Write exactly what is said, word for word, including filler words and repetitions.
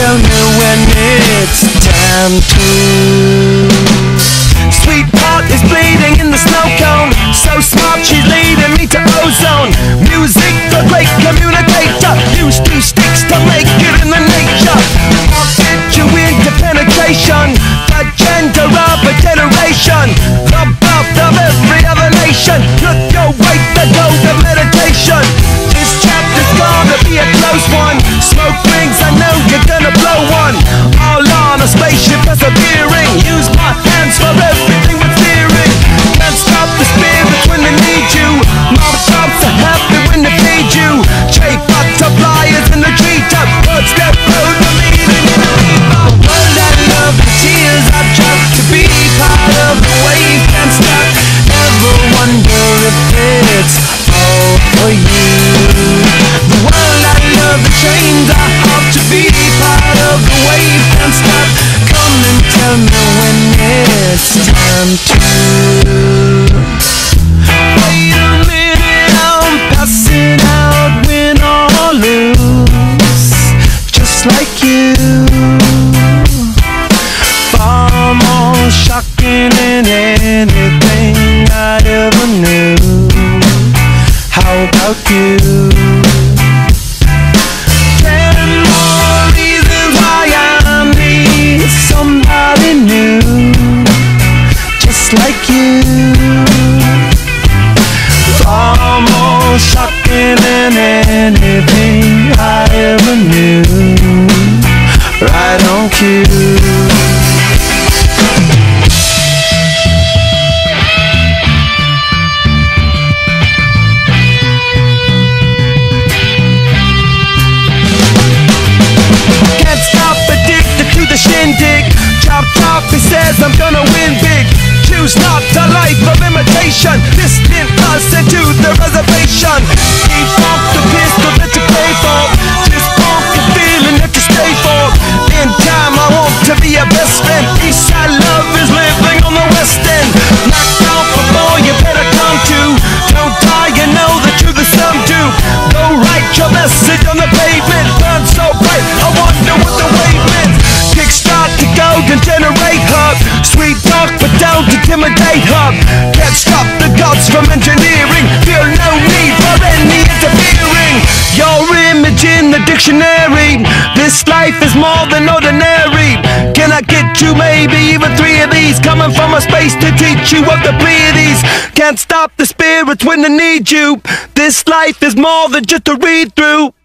tell me when it's time to. Sweetheart is bleeding in the snow cone. So smart, she's leading me to ozone. Music, the great communicator. Used two sticks to make it in the nature. I'll get you into penetration. The gender of a generation. The birth of every other nation. Look your way, the gold of meditation. This chapter's gonna be a close one. Smoke rings, I know you're gonna blow one. All on a spaceship persevering. Use my hands for everything but steering. Can't stop the spirits when they need you. Mom shops are happy when they feed you. J butterflies in the treetop. Birds that blow the meeting in the bebop. World I love, the tears I drop to be part of the wave. Can't stop. Never wonder if it's all for you. The world I love, the chains I hop to be part of the wave. Can't stop. Come and tell me when it's time to. Wait a minute, I'm passing out, win or lose, just like you. Far more shocking than anything I ever knew. How about you? Ten more reasons why I need somebody new, just like you. Far more shocking than anything I ever knew. Right on cue. Shindig, chop chop, he says I'm gonna win big. Choose not a life of imitation. Distant us into the reservation. Keep off the pistol that you pay for. Just off the feeling that you stay for. In time I want to be your best friend. Eastside love is living on the west end. Knocked out before you better come to. Don't die, you know the truth is some do. Go write your message on the pavement. Burn so bright, I wonder what the wave meant. Kickstart the golden generate hub. Sweet talk but don't intimidate hub. Can't stop the gods from engineering. Feel no need for any interfering. Your image in the dictionary. This life is more than ordinary. Can I get you maybe even three of these? Coming from a space to teach you of the Pleiades. Can't stop the spirits when they need you. This life is more than just a read through.